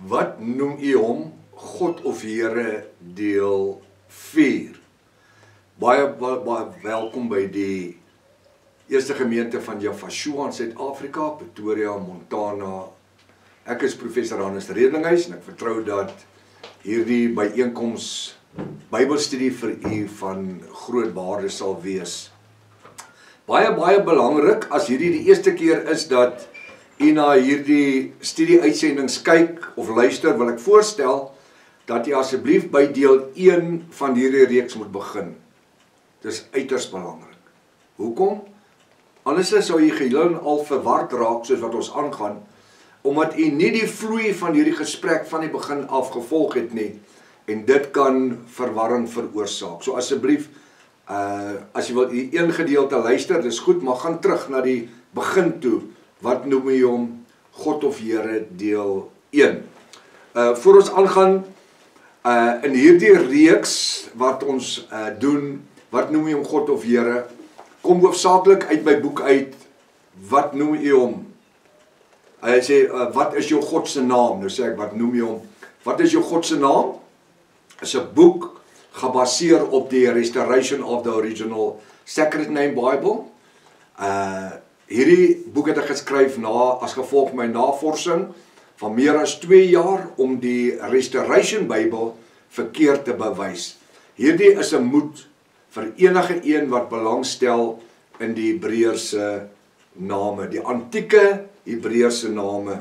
Wat noem u hom? God of Here deel 4. Baie welkom by die eerste gemeente van Javashua in Suid-Afrika, Pretoria, Montana. Ek is professor Hannes Redlinghuis en ek vertrou dat hierdie byeenkoms Bybelstudie vir u van groot waarde sal wees. Baie belangrik, as hierdie die eerste keer is dat u na hierdie studie-uitsendings kyk of luister, wil ek voorstel dat u asseblief by deel 1 van hierdie reeks moet begin. Dit is uiters belangrik. Hoekom? Anders sou u geheel en al verward raak soos wat ons aangaan, omdat u nie die vloei van hierdie gesprek van die begin af gevolg het nie, en dit kan verwarring veroorsaak. So asseblief, as jy wil die een gedeelte luister, dis goed, maar gaan terug na die begin toe. Wat noem jy hom? God of Here deel 1. Voor ons aangaan, in hierdie reeks wat ons doen, wat noem jy hom God of Here, kom hoofsaaklik uit my boek uit, wat noem jy hom? Hy sê, wat is jou God se naam? Nou sê ek, wat noem jy hom? Wat is jou God se naam? Is 'n boek gebaseer op die Restoration of the Original Sacred Name Bible. Hierdie boek het ek geskryf as gevolg van my navorsing van meer as 2 jaar om die Restoration Bible verkeerd te bewys. Hierdie is 'n moed vir enige een wat belangstel in die Hebreëse name, die antieke Hebreëse name.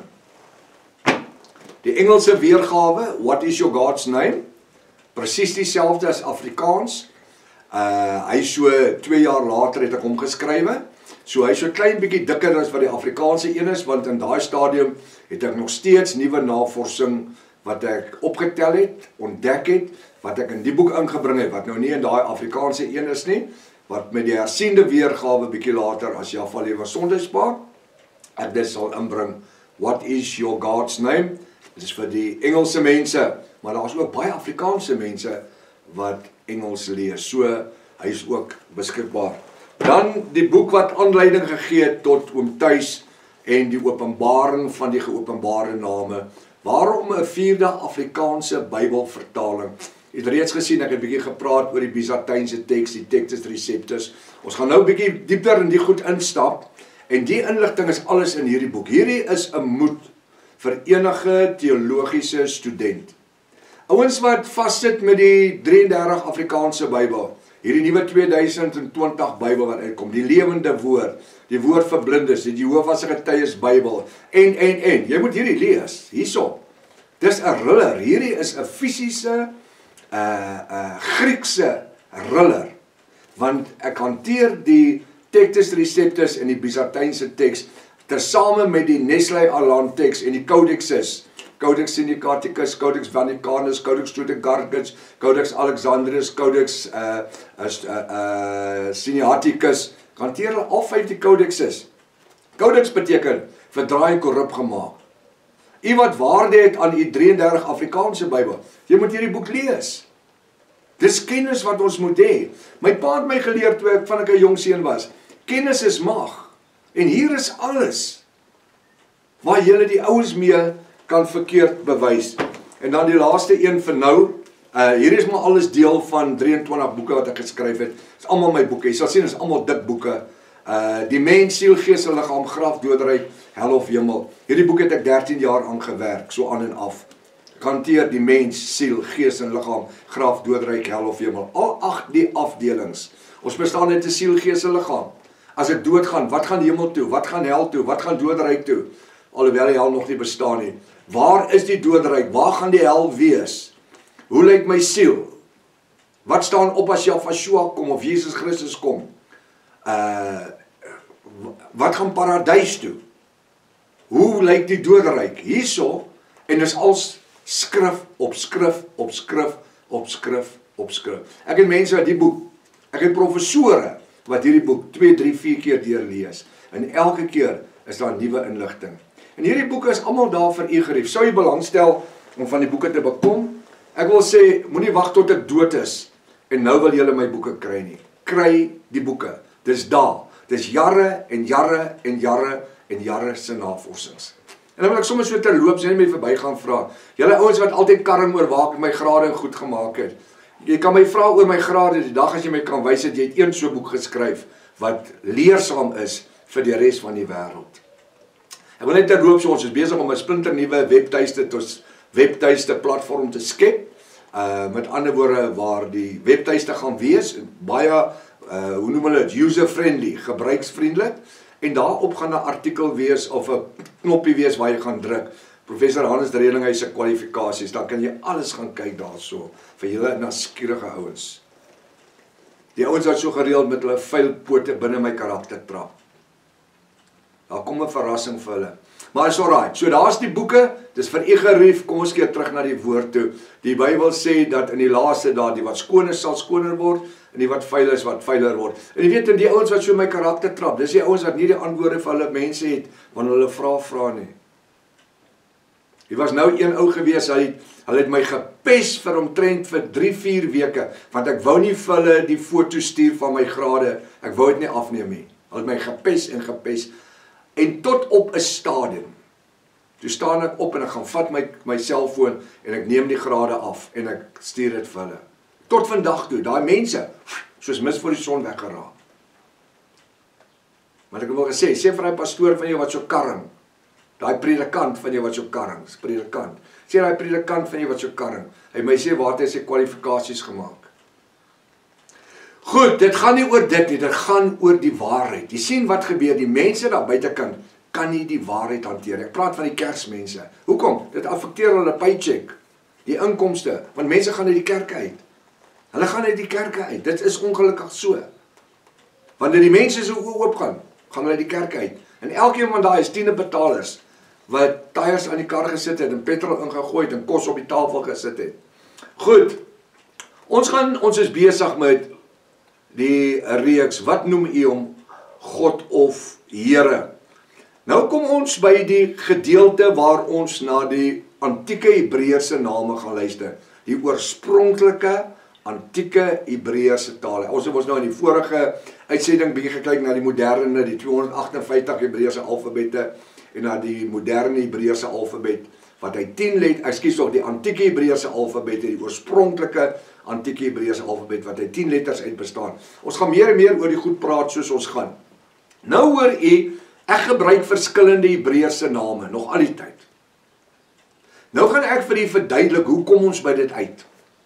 Die Engelse weergawe, what is your God's name? Presies dieselfde as Afrikaans. Hy so 2 jaar later het ek hom geskrywe. So hy so klein bietjie dikker as wat die Afrikaanse een is, want in daai stadium het ek nog steeds nuwe navorsing wat ek opgetel het, ontdek het, wat ek in die boek ingebring het, wat nou nie in daai Afrikaanse een is nie, wat met die hersiende weergawe bietjie later as Java Sondagspaar, ek dit sal inbring. What is your God's name? Dit is vir die Engelse mense, maar daar is ook baie Afrikaanse mense wat Engels lees, so hy is ook beskikbaar. Dan die boek wat aanleiding gegee het tot Oom Thuis en die openbaring van die geopenbare name. Waarom 'n 4de Afrikaanse Bybelvertaling? Jy het reeds gesien, ek het 'n bietjie gepraat oor die Byzantynse teks, die Textus Receptus. Ons gaan nou 'n bietjie dieper in die goed instap, en die inligting is alles in hierdie boek. Hierdie is 'n moed vir enige teologiese student. Ouens wat vassit met die 33 Afrikaanse Bybel, hierdie nuwe 2020 Bybel wat uitkom, die lewende woord, die woord vir blindes, die Jehovah se getuies Bybel, en, jy moet hierdie lees, hierso. Dis 'n riller, hierdie is 'n fisiese, Griekse riller, want ek hanteer die Textus Receptus en die Byzantynse teks, tesame met die Nestle-Aland teks en die Codexes, Codex Sinaiticus, Codex Vaticanus, Codex Teutogarchus, Codex Alexandrinus, Codex Sinaiticus. Hanteer hulle al 5 die codexes. Codex beteken verdraai en korrup gemaak. U wat waarde het aan u 33 Afrikaanse Bybel, jy moet hierdie boek lees. Dis kennis wat ons moet hê. My pa het my geleer toe ek van 'n jong seun was. Kennis is mag. En hier is alles waar julle die ouens mee kan verkeerd bewys. En dan die laaste een vir nou, hier is maar alles deel van 23 boeke wat ek geskryf het. Dis almal my boeke, jy sal sien, is almal dik boeke. Die mens, siel, gees en liggaam, graf, doodryk, hel of hemel. Hierdie boek het ek 13 jaar aan gewerk, so aan en af. Ek hanteer die mens, siel, gees en liggaam, graf, doodryk, hel of hemel. Al 8 die afdelings. Ons bestaan uit 'n siel, gees en liggaam. As ek doodgaan, wat gaan hemel toe? Wat gaan hel toe? Wat gaan doodryk toe? Alhoewel die hel nog nie bestaan nie. Waar is die doodryk? Waar gaan die hel wees? Hoe lyk my siel? Wat staan op as Yahshua kom of Jesus Christus kom? Wat gaan paradys toe? Hoe lyk die doodryk? Hierso, en dis als skrif op skrif op skrif op skrif op skrif. Ek het mense wat die boek, ek het professore wat hierdie boek 2, 3, 4 keer deurlees. En elke keer is daar nuwe inligting. En hierdie boeke is almal daar vir u gerief. Sou jy belangstel om van die boeke te bekom? Ek wil sê, moenie wag tot ek dood is en nou wil julle my boeke kry nie. Kry die boeke. Dis daar. Dis jare en jare en jare en jare se navorsings. En dan wil ek sommer so terloops net met verby gaan vra. Julle ouens wat altyd karring oor waar ek my grade goed gemaak het. Jy kan my vra oor my grade die dag as jy my kan wys dat jy het een so boek geskryf wat leersaam is vir die res van die wêreld. Ek wil net terloops, ons is besig om 'n splinternuwe webtuiste platform te skep. Met ander woorde waar die webtuiste gaan wees, baie hoe noem hulle dit, user-friendly, gebruiksvriendelik, en daarop gaan 'n artikel wees of 'n knoppie wees waar jy gaan druk. Professor Hannes de Reling se kwalifikasies, dan kan jy alles gaan kyk daarso vir julle nuuskierige ouens. Die ouens wat so gereeld met hulle vuil pote binne my karakter trap. Daar kom 'n verrassing vir hulle. Maar is alright, so daar's die boeke, dis vir u gerief, kom ons keer terug na die woord toe. Die Bybel sê dat in die laaste dae die wat skoon is sal skoner word, en die wat vuil is wat vuiler word. En jy weet, en die ouens wat so my karakter trap, dis die ouens wat nie die antwoorde vir hulle mense het, wanneer hulle vra nie. Hier was nou een ou gewees, hulle het my gepes vir omtrent vir 3-4 weke, want ek wou nie vir hulle die foto stuur van my grade, ek wou dit nie afneem nie. Hulle het my gepes, en tot op 'n stadium, toe staan ek op en ek gaan vat my selfoon, en ek neem die grade af, en ek stuur dit vir hulle. Tot vandag toe, daai mense, soos mis voor die son weggeraak. Maar ek wil gesê, sê vir die pastoor van jou wat so karring, daai predikant van jou wat so karring, predikant. Sê daai predikant van jou wat so karring. Hy my sê waar het hy sy kwalifikasies gemaak. Goed, dit gaan nie oor dit nie, dit gaan oor die waarheid. Jy sien wat gebeur, die mense daar buitekant kan nie die waarheid hanteer. Ek praat van die kerksmense. Hoekom? Dit affekteer hulle paycheck, die inkomste, want mense gaan uit die kerke uit. Hulle gaan uit die kerke uit. Dit is ongelukkig so. Wanneer die mense so oop gaan hulle uit die kerke uit. En elkeen van daai is tiendebetalers wat tyres aan die kar gesit het en petrol ingegooi het en kos op die tafel gesit het. Goed. Ons is besig met die reeks, wat noem u hom? God of Here. Nou kom ons by die gedeelte waar ons na die antieke Hebreëse name gaan luister. Die oorspronklike antieke Hebreëse tale. Ons het nou in die vorige uitsending bietjie gekyk na die moderne, die 258 Hebreëse alfabette en na die moderne Hebreëse alfabet wat hy 10 die antieke Hebreëse alfabet, die oorspronklike antieke Hebreëse alfabet wat hy 10 letters uit bestaan. Ons gaan meer en meer oor die goed praat soos ons gaan. Nou hoor u, ek gebruik verskillende Hebreëse name nog al die tyd. Nou gaan ek vir u verduidelik hoe kom ons by dit uit.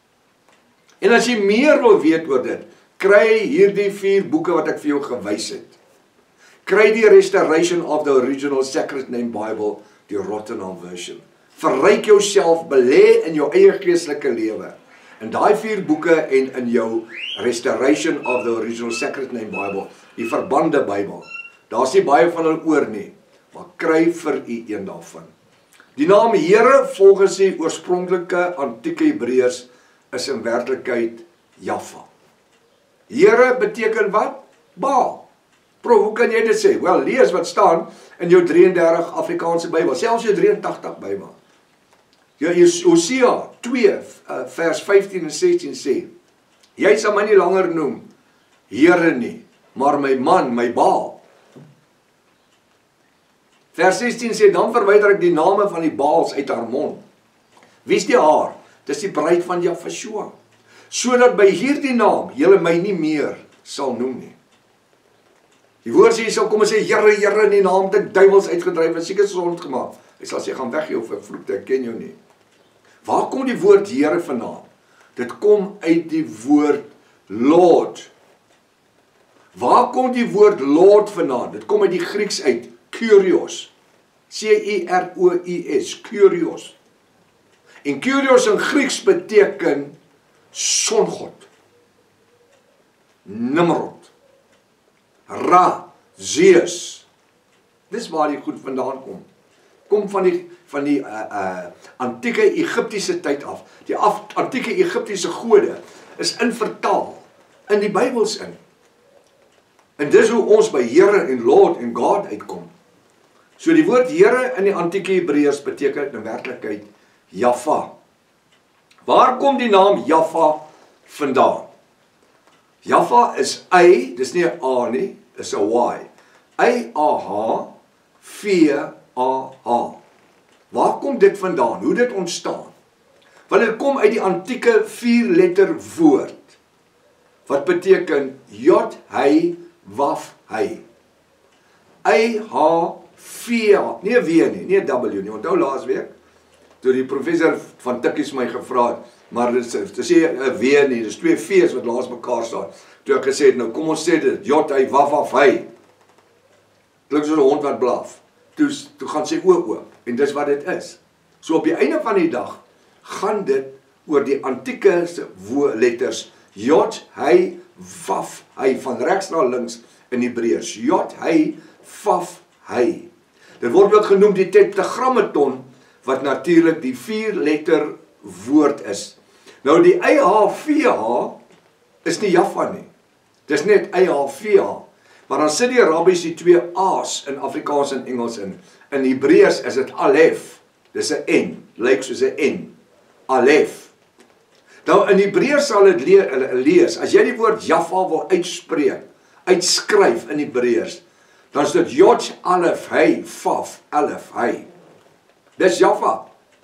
En as jy meer wil weet oor dit, kry hierdie 4 boeke wat ek vir jou gewys het. Kry die Restoration of the Original Sacred Name Bible, die Rotterdam version. Verryk jouself, belê in jou eie geestelike lewe. In daai 4 boeke en in jou Restoration of the Original Sacred Name Bible, die verbande Bybel. Daar's nie baie van hulle oor nie, maar kry vir u een daarvan. Die naam Here volgens die oorspronklike antieke Hebreërs is in werklikheid Jahwe. Here beteken wat? Baal. Bro, hoe kan jy dit sê? Wel, lees wat staan in jou 33 Afrikaanse Bybel, selfs jou 83 Bybel. Hosea 2 vers 15 en 16 sê, jy sal my nie langer noem Here nie, maar my man, my Baal. Vers 16 sê, dan verwyder ek die name van die Baals uit haar mond. Wie is die haar? Dis die bruid van Jahwe, sodat by hierdie naam julle my nie meer sal noem nie. Die woord sê, jy sal kom en sê, Here, Here, in die naam te duivels uitgedryf, en seker gesond gemaak. Hy sal sê, gaan weg jou vervloekte, ek ken jou nie. Waar kom die woord Here vandaan? Dit kom uit die woord Lord. Waar kom die woord Lord vandaan? Dit kom uit die Grieks uit, Kyrios. C-I-R-O-I-S, Kyrios. En Kyrios in Grieks beteken songod, Nimrod, Ra, Zeus. Dis waar die goed vandaan kom. Kom van die antieke Egiptiese tyd af. Die antieke Egiptiese gode is vertaal in die Bybels in. En dis hoe ons by Here en Lord en God uitkom. So die woord Here in die antieke Hebreërs beteken in werklikheid Jahwe. Waar kom die naam Jahwe vandaan? Jahwe is Y, dis nie 'n A nie, is 'n Y. Y-A-H-V-A-H. Waar kom dit vandaan? Hoe dit ontstaan? Want dit kom uit die antieke 4-letter woord, wat beteken Jod, hy, waf, hy. I-H-V-A, nie W nie, nie W nie. Onthou laasweek, toe die professor van Tikkies my gevra het, maar dit sê 'n W nie, dis 2 V's wat laas mekaar staan. Toe ek gesê het, nou kom ons sê dit, Jod, hy, waf, waf, hy. Klink soos 'n hond wat blaf. Toe gaan sy oë oop, en dis wat dit is. So op die einde van die dag, gaan dit oor die antieke letters, Jod, hy, waf, hy, van regs na links in Hebreërs. Jod, hy, waf, hy. Dit word ook genoem die tetragrammaton, wat natuurlik die 4-letter woord is. Nou die I-H-V-H is nie Jaffa nie. Dis net I-H-V-H. Maar dan sit die Arabies die 2 A's in Afrikaans en Engels in. In Hebreërs is dit Alef. Dis 'n N, lyk soos 'n N. Alef. Nou in Hebreërs sal dit lees, as jy die woord Jaffa wil uitspreek, uitskryf in Hebreërs, dan is dit Jod, Alef, hy, Vaf, Alef, hy. Dis Jaffa.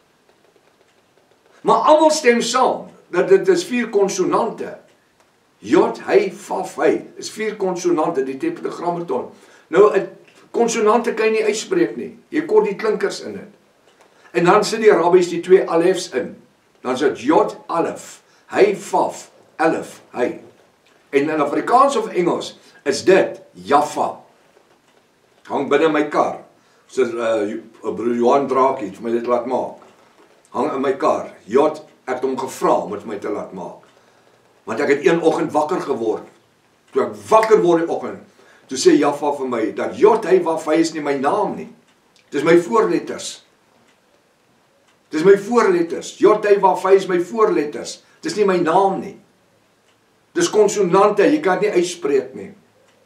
Maar almal stem saam, dat dit is 4 konsonante. Jod, hy, Vaf, hy, is 4 konsonante, die tetragrammaton. Nou, konsonante kan jy nie uitspreek nie, jy kort die klinkers in dit. En dan sit die Arabies die 2 alefs in. Dan is dit Jod, Alef, hy, Vaf, Alef, hy. En in Afrikaans of Engels is dit Jaffa. Hang binne my kar. So broer Johan Draakie het vir my dit laat maak. Hang in my kar. Jod, ek het hom gevra om dit vir my te laat maak. Want ek het een oggend wakker geword. Toe ek wakker word die oggend, toe sê Jaffa vir my, dat Jod, hy, waf, hy is nie my naam nie. Dis my voorletters. Dis my voorletters. Jod, hy, waf, hy is my voorletters. Dis nie my naam nie. Dis konsonante, jy kan dit nie uitspreek nie.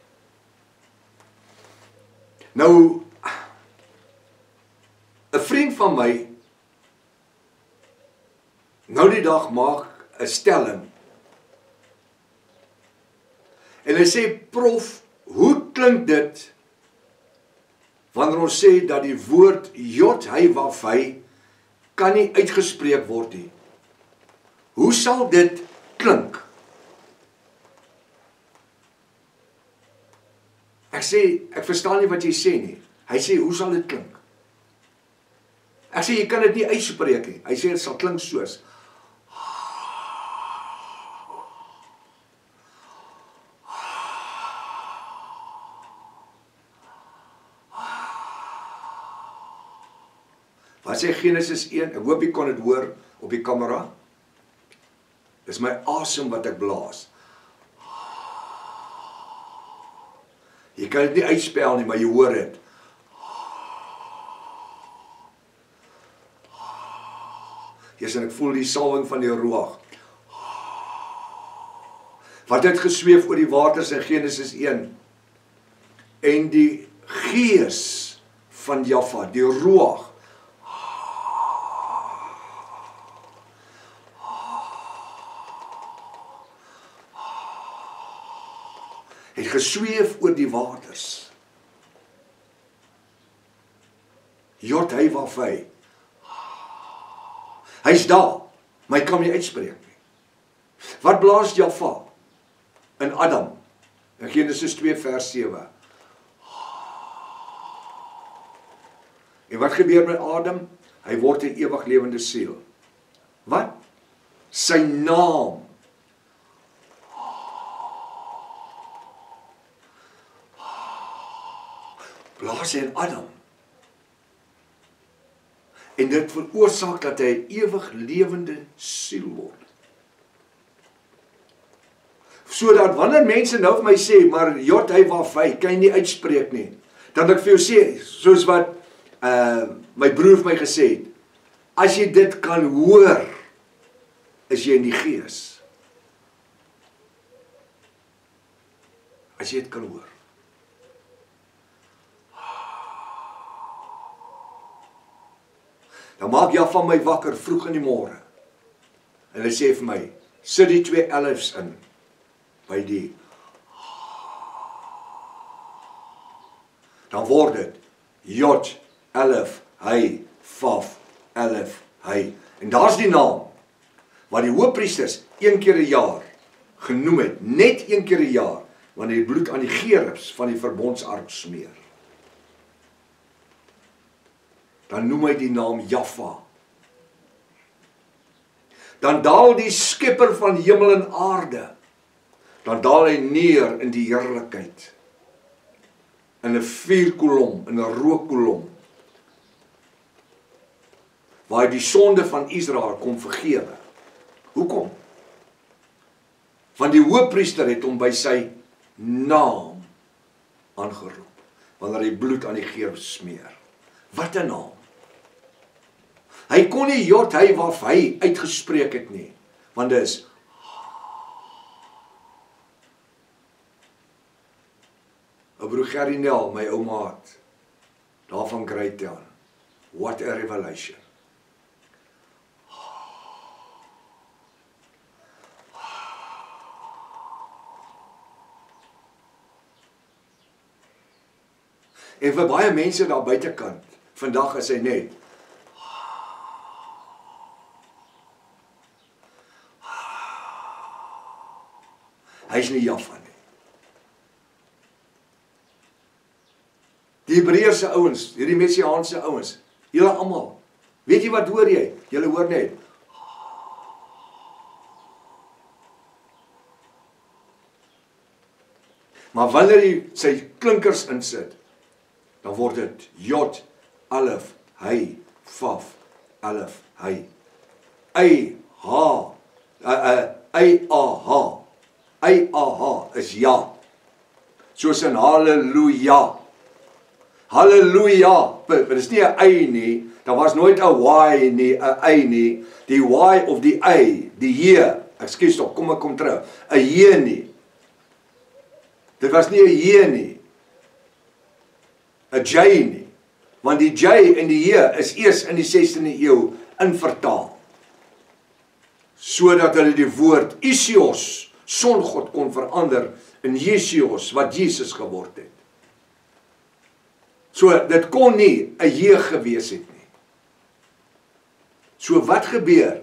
Nou, 'n vriend van my, nou die dag maak 'n stelling. En hy sê, prof, hoe klink dit, wanneer ons sê dat die woord Jod, hy, waf, hy, kan nie uitgespreek word nie. Hoe sal dit klink? Ek sê, ek verstaan nie wat jy sê nie. Hy sê, hoe sal dit klink? Ek sê, jy kan dit nie uitspreek nie. Hy sê, dit sal klink soos. Wat sê Genesis 1? Ek hoop jy kon dit hoor op die kamera. Dis my asem wat ek blaas. Jy kan dit nie uitspel nie, maar jy hoor dit. Yes, en ek voel die salwing van die Ruach. Wat het gesweef oor die waters in Genesis 1. En die gees van Jaffa, die Ruach, het gesweef oor die waters. Jod, hy, waf, hy. Hy's daar, maar hy kan nie uitspreek nie. Wat blaas Jaffa in Adam? In Genesis 2 vers 7. En wat gebeur met Adam? Hy word 'n ewig lewende siel. Wat? Sy naam. Blaas hy in Adam. En dit veroorsaak dat hy 'n ewig lewende siel word. Sodat wanneer mense nou vir my sê, maar Jod, hy, waf, hy, kan jy nie uitspreek nie. Dan ek vir jou sê, soos wat my broer vir my gesê het, as jy dit kan hoor, is jy in die gees. As jy dit kan hoor. Dan maak Jaffa my wakker vroeg in die môre. En hy sê vir my, sit die 2 elfs in, by die. Dan word dit, Jod, elf, hy, Vaf, Elef, Hy. En daar's die naam wat die hoofpriesters 1 keer 'n jaar genoem het, net 1 keer 'n jaar, wanneer die bloed aan die gerubs van die verbondsark smeer. Dan noem hy die naam Jaffa. Dan daal die skepper van hemel en aarde, dan daal hy neer in die heerlikheid, in 'n vuurkolom, in 'n rookkolom, waar hy die sonde van Israel kom vergewe. Hoekom? Want die hoofpriester het hom by sy naam aangeroep, wanneer hy bloed aan die gerub smeer. Wat 'n naam! Hy kon nie Jod, hy waf, hy uitgespreek het nie, want dit is ou broer Gerrie Nel, my ou maat, daar van Greytown. What a revelation. En vir baie mense daar buitekant, vandag is hy net hy is nie Jaffa nie. Die Hebreërse ouens, hierdie Messiaanse ouens, julle almal, weet jy wat hoor jy? Julle hoor net maar wanneer jy sy klinkers insit, dan word dit Jod, Alef, Hy, Vaf, Alef, Hy. I-A-H is ja. Soos in Halleluja. Halleluja. Dit is nie 'n I nie. Daar was nooit 'n Y nie, 'n I nie. Die Y of die I, die J. Ekskuus tog, kom ek kom terug. 'n J nie. Dit was nie 'n J nie. 'n J nie. Want die J en die J is eers in die 16de eeu invertaal. Sodat hulle die woord Isios, songod, kon verander in Jesios, wat Jesus geword het. So, dit kon nie 'n J gewees het nie. So, wat gebeur?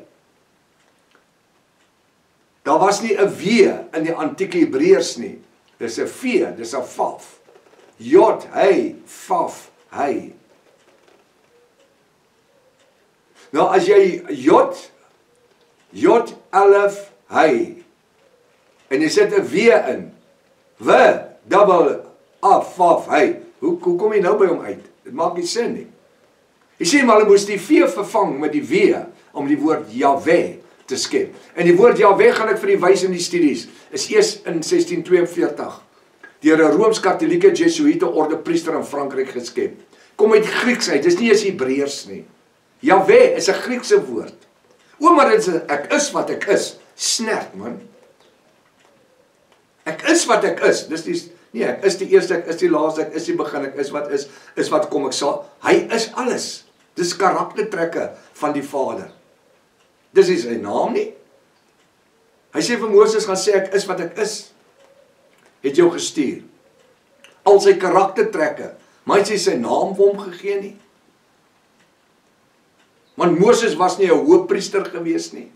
Daar was nie 'n W in die antieke Hebreërs nie. Dis 'n V, dis 'n Vaf. Jod, Hy, Vaf, Hy. Nou, as jy Jod, Alef, Hy, en jy sit 'n W in, W, double, Af, Vaf, Hy, hoe kom jy nou by hom uit? Dit maak nie sin nie. Jy sê maar, hulle moes die V vervang met die W, om die woord Jahweh te skep. En die woord Jahweh gaan ek vir die wys in die studies, is eers in 1642, deur 'n Rooms-Katolieke Jesuïte orde priester in Frankryk geskep. Kom uit Grieks uit, dis nie eens Hebreërs nie. Jahweh is 'n Griekse woord. Maar dit is ek is wat ek is. Snert, man. Ek is wat ek is. Dis die nee, ek is die eerste, ek is die laaste, ek is die begin, ek is wat kom ek sal. Hy is alles. Dis karaktertrekke van die Vader. Dis nie sy naam nie. Hy sê vir Moses, gaan sê ek is wat ek is. Het jou gestuur. Al sy karaktertrekke, maar hy sê sy naam vir hom gegee nie. Want Moses was nie 'n hoofpriester gewees nie.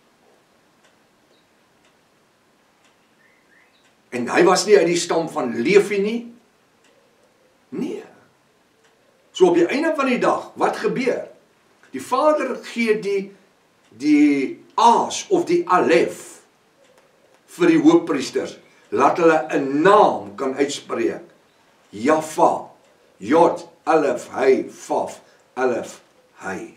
En hy was nie uit die stam van Levi nie. Nee. So op die einde van die dag, wat gebeur? Die Vader gee die A's of die Alef vir die hoofpriesters, laat hulle 'n naam kan uitspreek. Jaffa, Jod, Alef, Hy, Vaf, Alef, Hy.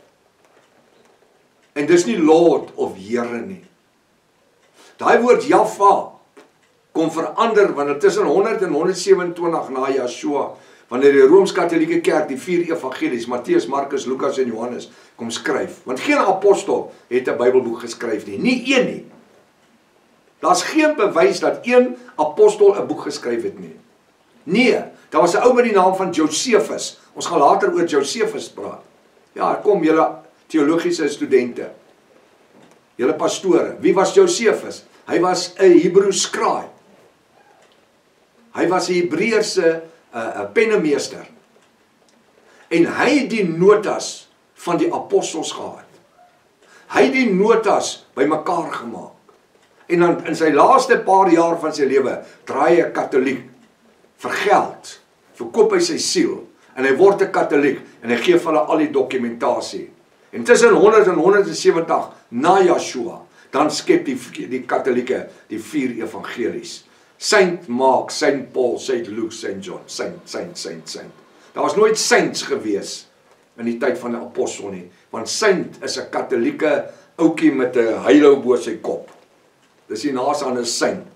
En dis nie Lord of Here nie. Daai woord Jaffa kom verander, wanneer tussen 100 en 127 na Yeshua, wanneer die Rooms-Katolieke Kerk die 4 evangelies, Matteus, Markus, Lukas en Johannes, kom skryf. Want geen apostel het 'n Bybelboek geskryf nie, nie een nie. Daar's geen bewys dat een apostel 'n boek geskryf het nie. Nee, daar was 'n ou met die naam van Josephus. Ons gaan later oor Josephus praat. Ja, kom julle teologiese studente, julle pastore. Wie was Josephus? Hy was 'n Hebreë scribe. Hy was 'n Hebreëse pennemeester. En hy het die notas van die apostels gehad. Hy het die notas bymekaar gemaak. En dan in sy laaste paar jaar van sy lewe draai hy 'n katoliek vir geld, verkoop hy sy siel en hy word 'n katoliek en hy gee vir hulle al die dokumentasie. En tussen 100 en 170 na Yeshua, dan skep die katolieke die 4 evangelies. Saint Mark, Saint Paul, Saint Luke, Saint John, Saint. Daar was nooit saints gewees in die tyd van die apostel nie, want saint is 'n katolieke ouetjie met 'n heilou bo sy kop. Dis die naaste aan 'n saint.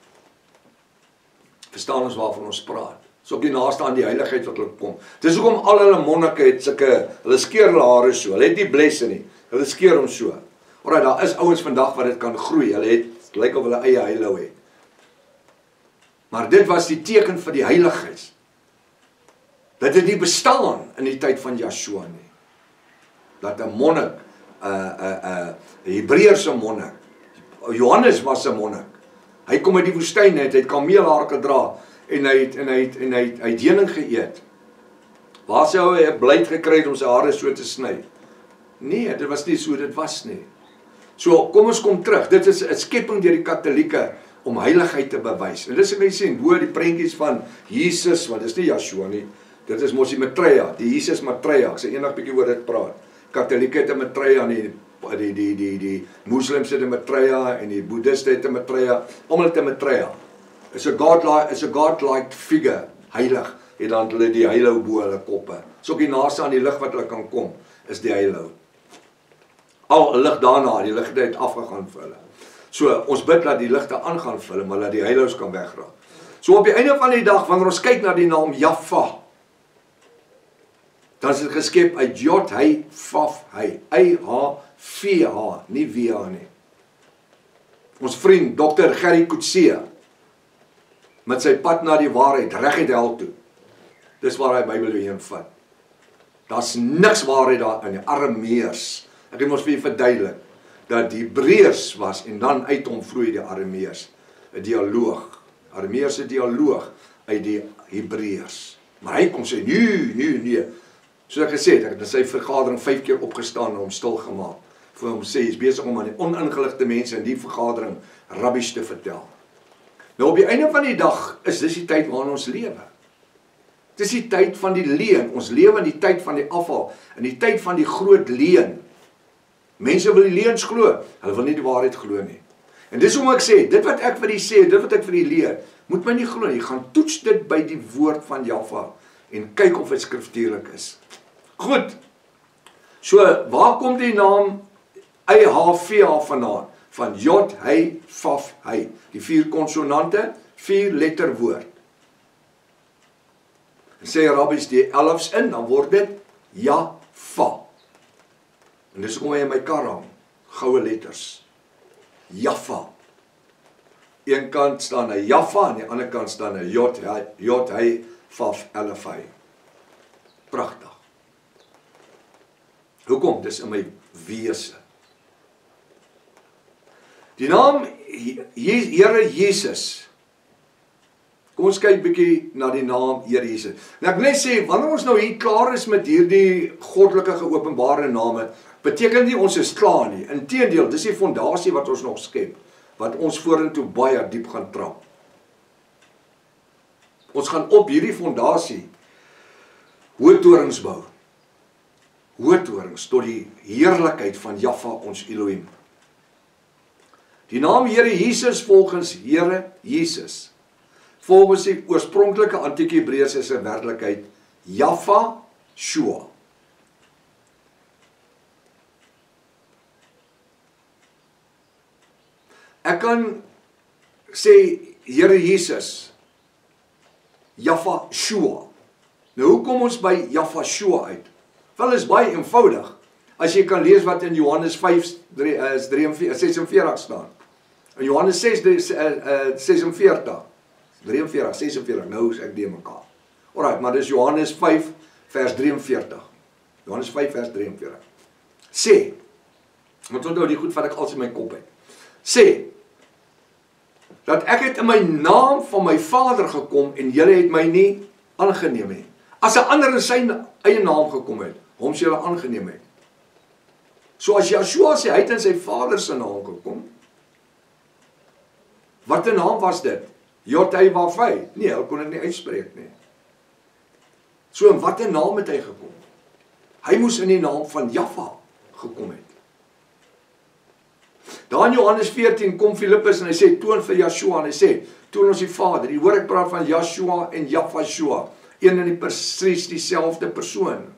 Verstaan ons waarvan ons praat? Dis ook die naaste aan die heiligheid wat hulle kom. Dis hoekom al hulle monnike het hulle skeer hulle hare so. Hulle het nie blesse nie. Hulle skeer hom so. Alraai, daar is ouens vandag wat dit kan groei. Hulle het lyk of hulle eie heilou het. Maar dit was die teken vir die heiligheid. Dat dit nie bestaan in die tyd van Yeshua nie. Dat 'n monnik, 'n Hebreëse monnik, Johannes was 'n monnik. Hy kom uit die woestyn, hy het kameelhaar gedra en hy het heuning geëet. Waar sou hy 'n blyt gekry het om sy hare so te sny? Nee, dit was nie so dit was nie. So kom ons kom terug. Dit is 'n skepping deur die katolieke om heiligheid te bewys. En dis wat mense sien, hoor die prentjies van Jesus, want dis nie Yeshua nie. Dit is mos die Maitreya, die Jesus Maitreya. Ek sê eendag bietjie oor dit praat. Katolieke het 'n Maitreya en die moslems het 'n Maitreya en die boeddhiste het 'n Maitreya. Almal het 'n Maitreya. Is 'n godlike figure, heilig. En dan hulle die heilou bo hulle koppe. So op die naaste aan die lig wat hulle kan kom, is die heilou. Al 'n lig daarna, die ligte het afgegaan vir hulle. So ons bid dat die ligte aangaan vir hulle, maar dat die heilous kan wegraak. So op die einde van die dag, wanneer ons kyk na die naam Jaffa, dan is dit geskep uit Jod, hy, Vaf, hy, I-H-V-H, nie W-H nie. Ons vriend, Dr. Gerry Coetzee, met sy pad na die waarheid, reg uit hel toe. Dis waar hy Bybel heen vat. Daar's niks waarheid daarin nie, Arameërs. Ek het mos vir julle verduidelik, dat die Hebreërs was, en dan uit hom vloei die Arameërs. 'n dialoog, Arameërs dialoog uit die Hebreërs. Maar hy kom sê, nee. Soos ek gesê het, ek het in sy vergadering 5 keer opgestaan en hom stil gemaak. Vir hom sê, hy is besig om aan die oningeligte mense in die vergadering rabbies te vertel. Nou op die einde van die dag is dis die tyd waarin ons lewe. Dis die tyd van die leuen. Ons lewe in die tyd van die afval, in die tyd van die groot leuen. Mense wil die leuns glo, hulle wil nie die waarheid glo nie. En dis hoekom ek sê, dit wat ek vir die sê, dit wat ek vir die leer, moet my nie glo nie. Gaan toets dit by die woord van Jaffa en kyk of dit skriftuurlik is. Goed. So, waar kom die naam I-H-V-H vandaan? Van Jod, hy, Vaf, hy. Die 4 konsonante, 4 letter woord. En sê rabbies die 11's in, dan word dit Jaffa. En dis hoekom hy in my kar hang, goue letters. Jaffa. Een kant staan 'n Jaffa, en die ander kant staan 'n Jod, hy, Vaf, hy. Pragtig. Hoekom? Dis in my wese. Die naam Here Jesus. Kom ons kyk bietjie na die naam Here Jesus. En ek net sê, wanneer ons nou hier klaar is met hierdie goddelike geopenbare name, beteken nie ons is klaar nie. Inteendeel, dis die fondasie wat ons nog skep, wat ons vorentoe baie diep gaan trap. Ons gaan op hierdie fondasie hoë torings bou. Hoë torings tot die heerlikheid van Jaffa ons Elohim. Die naam Here Jesus volgens Here Jesus, volgens die oorspronklike antieke Hebreëse se werklikheid, Jaffa Shua. Ek kan sê Here Jesus, Jaffa Shua. Nou hoe kom ons by Jaffa Shua uit? Wel is baie eenvoudig. As jy kan lees wat in Johannes 5:46 staan. In Johannes 6:46, 43, 46, nou is ek die mekaar. Alright, maar dis Johannes 5 vers 43. Johannes 5 vers 43. Sê, want onthou die goed wat ek als in my kop het. Sê, dat ek het in my naam van my Vader gekom en julle het my nie aangeneem nie. As 'n ander in sy eie naam gekom het, hom sy hulle aangeneem het. So as Yeshua sê, hy het in sy Vader se naam gekom, wat 'n naam was dit? Jod-Heh-Wav-Heh. Nee, hy kon dit nie uitspreek nie. So in wat 'n naam het hy gekom? Hy moes in die naam van Jaffa gekom het. Daar in Johannes 14 kom Filippus en hy sê, toon vir Yeshua, en hy sê, toon ons die Vader. Jy hoor ek praat van Yeshua en Jaffa-Shua, een en die presies dieselfde persoon.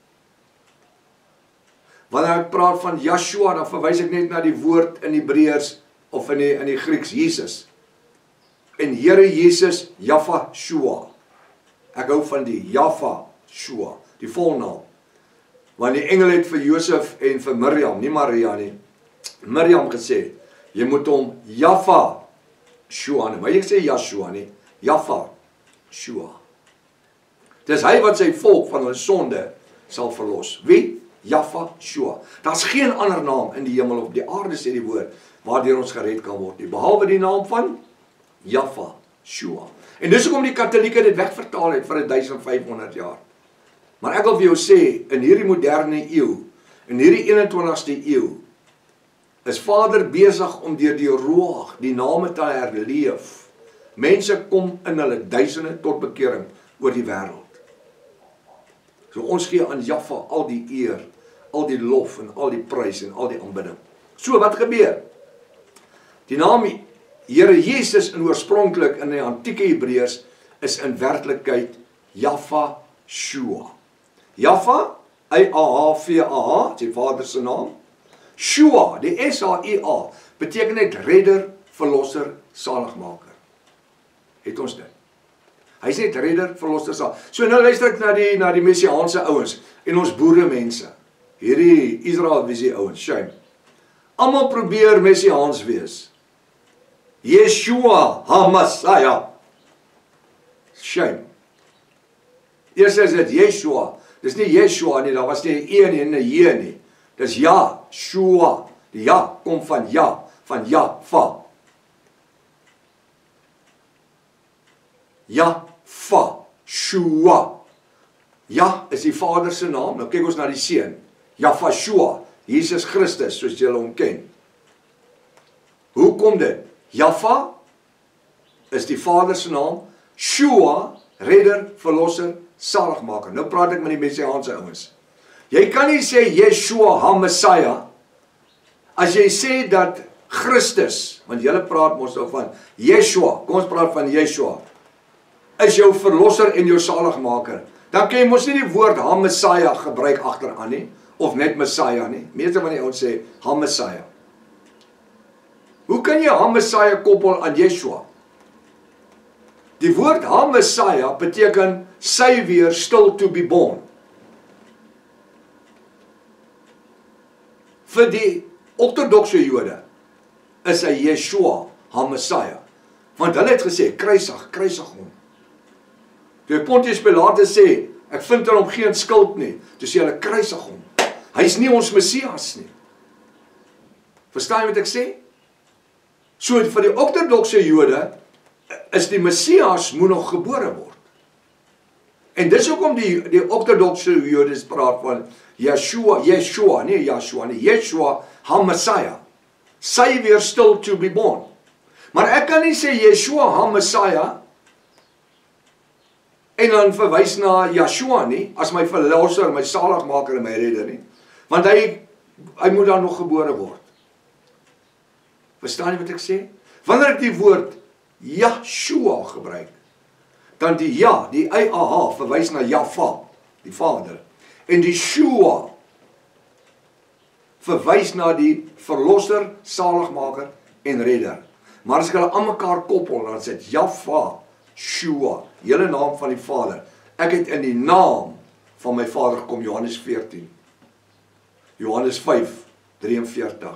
Wanneer ek praat van Yeshua, dan verwys ek net na die woord in Hebreërs, of in die Grieks, Jesus. En Here Jesus, Jaffa-Shua. Ek hou van die Jaffa-Shua, die volnaam. Want die engel het vir Josef en vir Miriam, nie Maria nie, Miriam gesê, jy moet hom Jaffa-Shua noem. Maar jy sê Yeshua nie, Jaffa-Shua. Dis hy wat sy volk van hulle sonde sal verlos. Wie? Jaffa-Shua. Daar's geen ander naam in die hemel of die aarde, sê die woord, waardeur ons gered kan word nie, behalwe die naam van Jaffa-Shua. En dis hoekom die Katolieke dit wegvertaal het vir 1500 jaar. Maar ek wil vir jou sê, in hierdie moderne eeu, in hierdie 21ste eeu, is Vader besig om deur die Ruach die name te herleef. Mense kom in hulle duisende tot bekering oor die wêreld. So ons gee aan Jaffa al die eer, al die lof en al die prys en al die aanbidding. So wat gebeur? Die naam Here Jesus in oorspronklik in die antieke Hebreërs is in werklikheid Jaffa-Shua. Jaffa, Jahva, sy Vader se naam. Shua, die S-H-U-A, beteken net redder, verlosser, saligmaker. Het ons dit? Hy sê redder, verlosser, saligmaker. So nou luister ek na die messiaanse ouens en ons boere mense. Hierdie Israelvisie ouens, shame. Almal probeer messiaans wees. Yeshua HaMessiah. Shame. Eers is dit Yeshua. Dis nie Yeshua nie, daar was nie 'n E nie en 'n J nie. Dis Yeshua. Die Ja kom van Ja, van Jaffa. Jaffa-Shua. Ja is die Vader se naam. Nou kyk ons na die Seun. Jaffa-Shua, Jesus Christus, soos julle hom ken. Hoe kom dit? Jaffa is die Vader se naam. Shua, redder, verlosser, saligmaker. Nou praat ek met die messiaanse ouens. Jy kan nie sê Yeshua HaMessiah as jy sê dat Christus, want julle praat mos nou van Yeshua, kom ons praat van Yeshua, is jou verlosser en jou saligmaker. Dan kan jy mos nie die woord HaMessiah gebruik agteraan nie, of net Messiah nie. Meeste van die ouens sê HaMessiah. Hoe kan jy HaMessiah koppel aan Yeshua? Die woord HaMessiah beteken Savior still to be born. Vir die ortodokse Jode is hy Yeshua HaMessiah. Want hulle het gesê, kruisig hom. Toe Pontius Pilatus sê, ek vind in hom geen skuld nie, toe sê hulle, kruisig hom. Hy is nie ons Messias nie. Verstaan jy wat ek sê? So vir die ortodokse Jode is die Messias moet nog gebore word. En dis hoekom die ortodokse Jode praat van Yeshua HaMessiah. Savior still to be born. Maar ek kan nie sê Yeshua HaMessiah en dan verwys na Yeshua nie, as my verlosser, my saligmaker en my redder nie. Want hy moet dan nog gebore word. Verstaan jy wat ek sê? Wanneer ek die woord Yeshua gebruik, dan die ja, die I-A-H verwys na Jaffa, die Vader. En die Shua verwys na die verlosser, saligmaker en redder. Maar as ek hulle aan mekaar koppel, dan sê dit Jaffa, Shua, hele naam van die Vader. Ek het in die naam van my Vader gekom, Johannes 14. Johannes 5:43.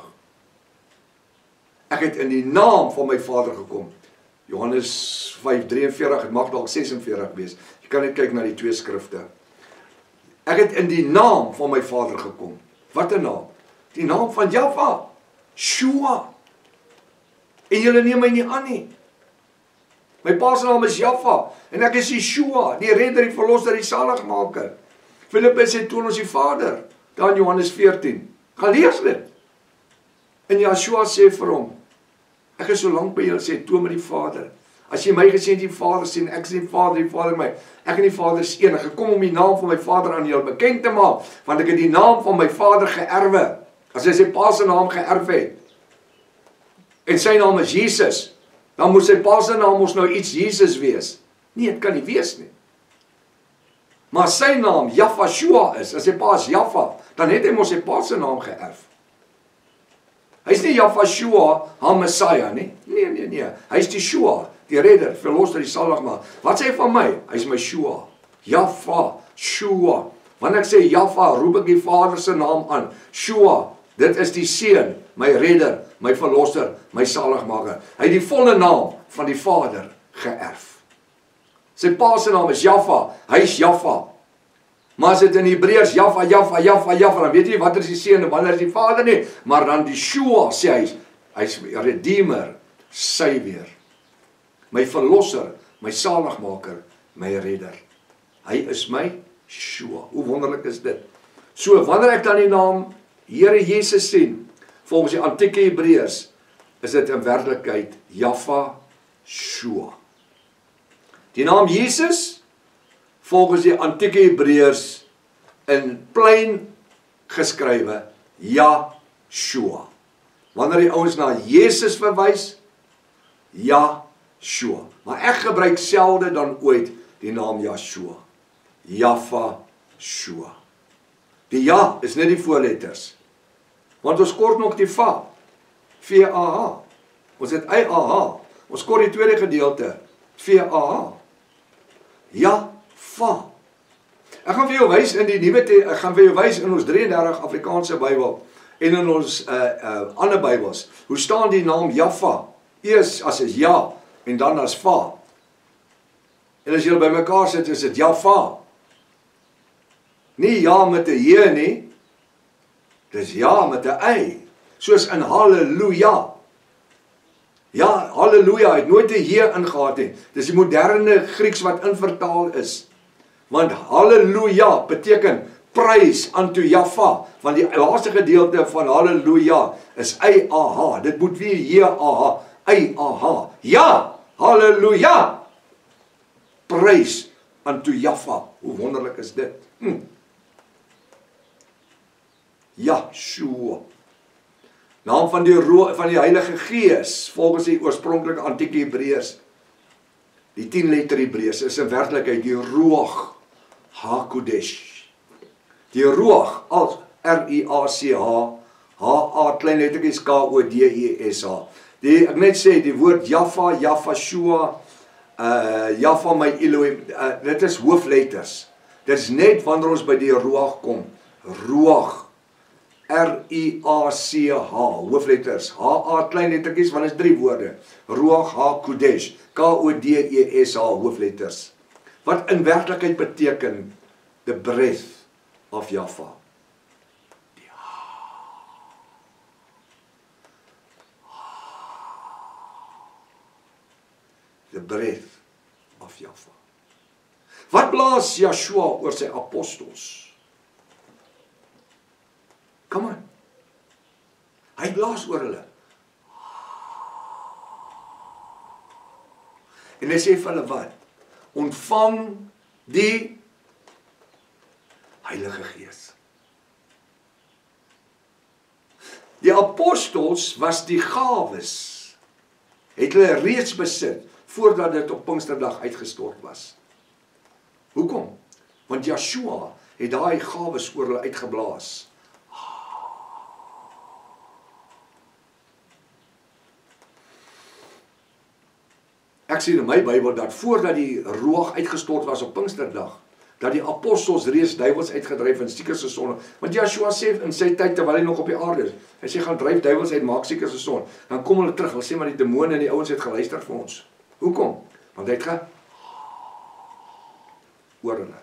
Ek het in die naam van my Vader gekom. Johannes 5:43, het mag dalk 46 wees. Jy kan net kyk na die twee skrifte. Ek het in die naam van my Vader gekom. Wat 'n naam? Die naam van Jaffa, Shua. En julle neem my nie aan nie. My pa se naam is Jaffa en ek is Yeshua, die redder, die verlosser, die saligmaker. Filippus sê, toon ons die Vader. Daar in Johannes 14. Gaan lees dit. En Yeshua sê vir hom, ek is so lank by julle, sê, toon met die Vader. As jy my gesien die Vader sien, ek sien die Vader my. Ek en die Vader is een. Ek gekom om die naam van my Vader aan julle bekend te maak, want ek het die naam van my Vader geërwe. As hy sy pa se naam geërf het, en sy naam is Jesus, dan moet sy pa se naam ons nou iets Jesus wees. Nee, het kan nie wees nie. Maar sy naam, Yahshua is, as sy pa is Jaffa, dan het hy mos sy pa se naam geërf. Hy is nie Yahshua, Messiah nie. Nee. Hy is die Shua, die redder, verlosser, die saligmaker. Wat sê hy van my? Hy is my Shua. Jaffa, Shua. Wanneer ek sê Jaffa, roep ek die Vader se naam aan. Shua, dit is die Seun, my redder, my verlosser, my saligmaker. Hy het die volle naam van die Vader geërf. Sy pa se naam is Jaffa, hy is Jaffa. Maar as dit in Hebreërs Jaffa, dan weet jy wat is die Seun en wanneer is die Vader nie. Maar dan die Shua sê hy is Redeemer, Savior. My verlosser, my saligmaker, my redder. Hy is my Shua. Hoe wonderlik is dit? So, wanneer ek dan die naam Here Jesus sien, volgens die antieke Hebreërs, is dit in werklikheid Yahshua. Die naam Jesus, volgens die antieke Hebreërs, in plain geskrywe, Yahshua. Wanneer die ouens na Jesus verwys, Yahshua. Maar ek gebruik selde dan ooit die naam Yahshua. Yahshua. Die ja is net die voorletters. Want ons kort nog die va. V-A-H. Ons het I-A-H. Ons kort die tweede gedeelte. V-A-H. Ja, va. Ek gaan vir jou wys in die ek gaan vir jou wys in ons 33 Afrikaanse Bybel en in ons ander Bybels. Hoe staan die naam Jaffa? Eers as is ja en dan as va. En as julle by mekaar sit, is dit Jaffa. Nie ja met 'n J nie. Dis ja met 'n Y. Soos in halleluja. Ja, halleluja het nooit 'n J ingehaat nie. Dis die moderne Grieks wat invertaal is. Want halleluja beteken prys unto Jaffa. Want die laaste gedeelte van halleluja is I-A-H. Dit moet weer J-A-H. I-A-H. Ja, halleluja. Prys unto Jaffa. Hoe wonderlik is dit? Yahshua. Naam van die Heilige Gees, volgens die oorspronklike antieke Hebreërs. Die 10 letter Hebreërs is in werklikheid die Ruach HaKodesh. Die Ruach, als R-I-A-C-H, H-A, klein lettertjies K-O-D-E-S-H. Ek net sê, die woord Jaffa, Yahshua, Jaffa my Elohim, dit is hoofletters. Dit is net wanneer ons by die Ruach kom. Ruach. R-I-A-C-H, hoofletters, H-A, klein lettertjies, want dit is 3 woorde. Ruach HaKodesh, K-O-D-E-S-H, hoofletters. Wat in werklikheid beteken, the breath of Jaffa. The breath of Jaffa. Wat blaas Yeshua oor sy apostels? Come on. Hy blaas oor hulle. En hy sê vir hulle wat? Ontvang die Heilige Gees. Die apostels was die gawes, het hulle reeds besit, voordat dit op Pinksterdag uitgestort was. Hoekom? Want Yeshua het daai gawes oor hulle uitgeblaas. Ek sien in my Bybel dat voordat die Ruach uitgestort was op Pinksterdag, dat die apostels reeds duiwels uitgedryf en siekes gesond. Want Yeshua sê in sy tyd terwyl hy nog op die aarde is, hy sê gaan dryf duiwels uit, maak siekes gesond. Dan kom hulle terug, hulle sê maar die demone en die ouens het geluister vir ons. Hoekom? Want hy het oor hulle.